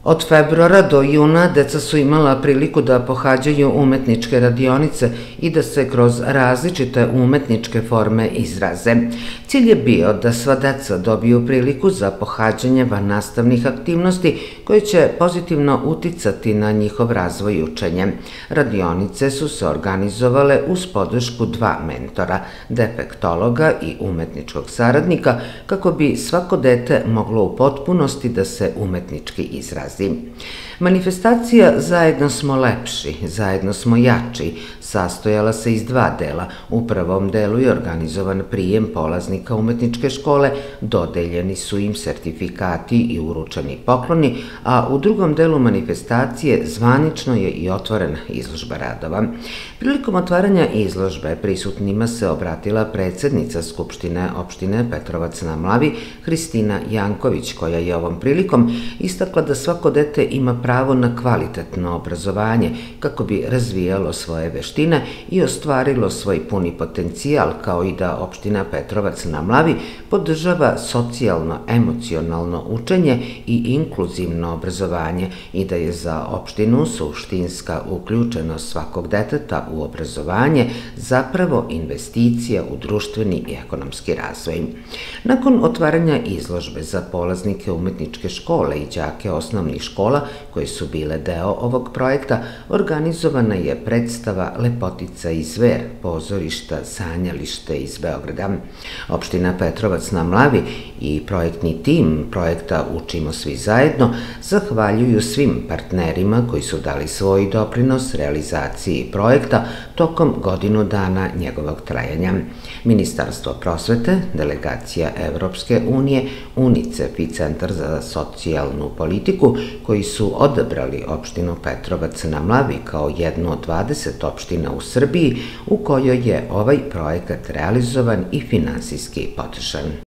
Od februara do juna deca su imala priliku da pohađaju umetničke radionice i da se kroz različite umetničke forme izraze. Cilj je bio da sva deca dobiju priliku za pohađanje vannastavnih aktivnosti koje će pozitivno uticati na njihov razvoj i učenje. Radionice su se organizovale uz podršku dva mentora, defektologa i umetničkog saradnika, kako bi svako dete moglo u potpunosti da se umetnički izrazi. Manifestacija Zajedno smo lepši, zajedno smo jači sastojala se iz dva dela. U prvom delu je organizovan prijem polaznika umetničke škole, dodeljeni su im sertifikati i uručeni pokloni, a u drugom delu manifestacije zvanično je i otvorena izložba radova. Prilikom otvaranja izložbe prisutnima se obratila predsednica Skupštine opštine Petrovac na Mlavi, Hristina Janković, koja je ovom prilikom istakla da svako dete ima pravo na kvalitetno obrazovanje kako bi razvijalo svoje veštine i ostvarilo svoj puni potencijal, kao i da opština Petrovac na Mlavi podržava socijalno-emocionalno učenje i inkluzivno obrazovanje i da je za opštinu suštinska uključenost svakog deteta u obrazovanje zapravo investicija u društveni i ekonomski razvoj. Nakon otvaranja izložbe za polaznike umetničke škole i đake osnovnih škola koje su bile deo ovog projekta, organizovana je predstava Lepotica i zver pozorišta Sanjalište iz Beograda. Opština Petrovac na Mlavi i projektni tim projekta Učimo svi zajedno zahvaljuju svim partnerima koji su dali svoj doprinos realizaciji projekta tokom godinu dana njegovog trajanja. Ministarstvo prosvete, delegacija Evropske unije, UNICEF i Centar za socijalnu politiku koji su odabrali opštinu Petrovac na Mlavi kao jednu od 20 opština u Srbiji u kojoj je ovaj projekat realizovan i finansijski podržan.